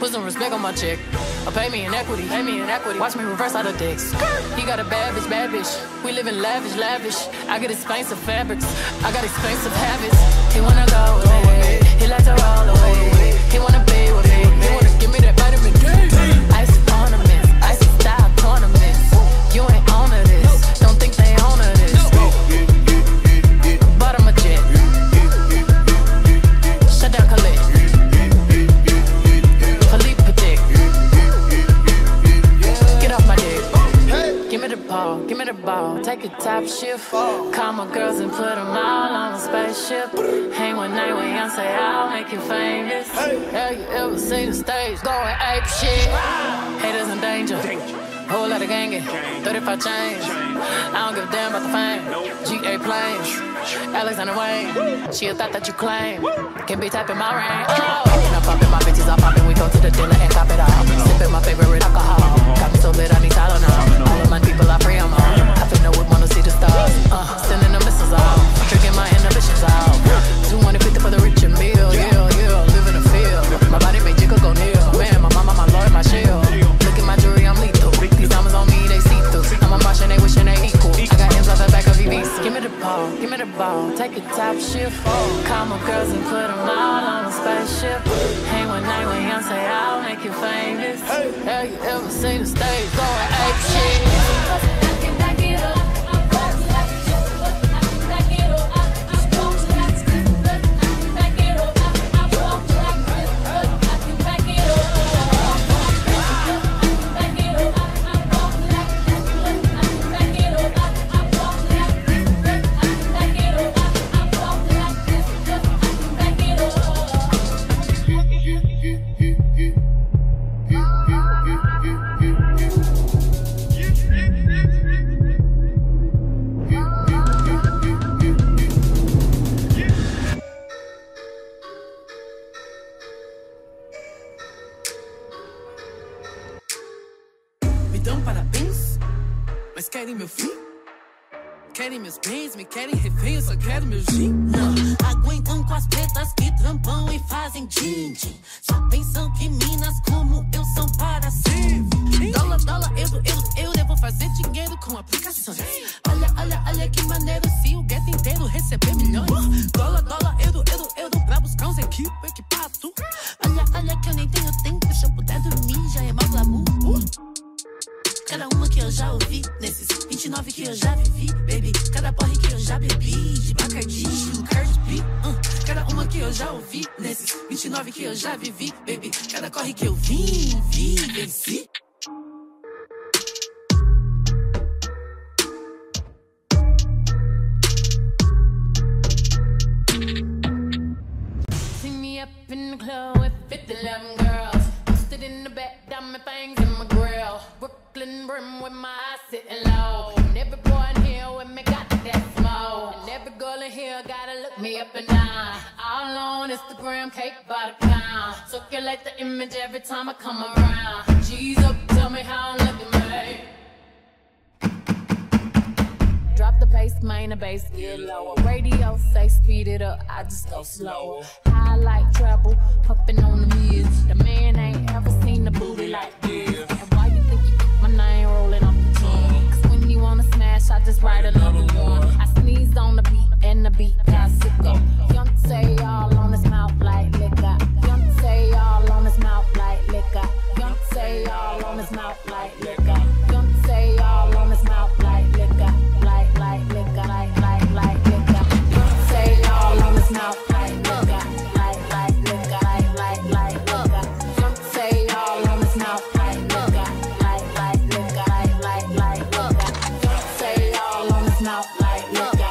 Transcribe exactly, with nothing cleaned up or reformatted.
Put some respect on my check. Or pay me in equity, pay me in equity. Watch me reverse out of dicks. He got a bad bitch, bad bitch. We live in lavish, lavish. I got expensive fabrics. I got expensive habits. He wanna go away. He likes to roll away. He wanna be with me. He wanna give me that vitamin D. Ice ornaments, ice style tournaments. You ain't on to this. Don't think they own to this. Bottom of jet. Shut down Khalid. Philippe Patek. Get off my dick. Give me the ball, give me the ball. Take a top shift. Call my girls and put them all on a spaceship. Hang one night with Beyonce, I'll make you famous. Have you ever seen the stage going ape shit? Haters in danger. Whole lot of gangin', thirty-five chains. I don't give a damn about the fame. G A planes, Alexander Wayne. She a thought that you claim. Can be typing my rain. Oh, and I'm popping my bitches, I'm popping. We go to the dealer and cop it all. Sipping my favorite alcohol. Got me so lit, I need Tylenol. All of my people, I pray I'm on. I feel no would wanna see the stars. Uh, sending the missiles out, tricking my inhibitions out. two hundred fifty for the rich and meal. Yeah, yeah, live in the field. My body made Jigga go kneel. Man, my mama, my lord, my shield. Look at my jewelry, I'm lethal. These diamonds on me, they see through. I'm a Martian, they wishing they equal. I got M's off the back of V Vs. Give me the ball, give me the ball. Take a top shift. Call my girls and put them all on a spaceship. Hang one night with Beyonce, I'll make you famous. Have you ever seen the stage going ape shit? Querem meu fim? Querem meus bens, me querem refém, eu só quero meu gin. Não aguentam com as pretas que trampam e fazem din-din. Só pensam que minas como eu são para servir. Dólar, dólar, euro, euro, euro, eu vou fazer dinheiro com aplicações. Olha, olha, olha que maneiro se o gueto inteiro receber milhões. Dólar, dólar, euro, euro, euro, pra buscar uns equipe, equipar tudo. Olha, olha que eu nem tenho tempo, se eu puder dormir já é mal glamour. Cada uma que eu já ouvi, nesses vinte e nove que eu já vivi, baby. Cada porre que eu já bebi, de Bacardi, estilo Cardi B. uh. Cada uma que eu já ouvi, nesses vinte e nove que eu já vivi, baby. Cada corre que eu vim, vi, venci. See me up in the club with fifty eleven girls. Stood in the back, diamond things in my grill. Brooklyn brim with my eyes sitting low. And every boy in here with me got that smoke. And every girl in here gotta look me up and down. All on Instagram, cake by the pound. Circulate the image every time I come around. G's up, tell me how I'm looking, man. Drop the pace, main, the bass get lower. Radio say speed it up, I just go slower. Highlight treble, puffin' on the mids. The man ain't ever seen the booty like this. And why you think you keep my name rolling off the tongue? Cause when you wanna smash, I just write another one. I sneeze on the beat and the beat got sicko. Young say all on his mouth like liquor. Young say all on his mouth like liquor. Young say all on his mouth like liquor. Young say all on his mouth like liquor. Like, like liquor, like, like, like liquor. Young say all on his mouth like liquor. Like, like liquor, like, like, like liquor. Young say all on his mouth like liquor. Like, like liquor, like, like, like liquor. Young say all on his mouth like liquor.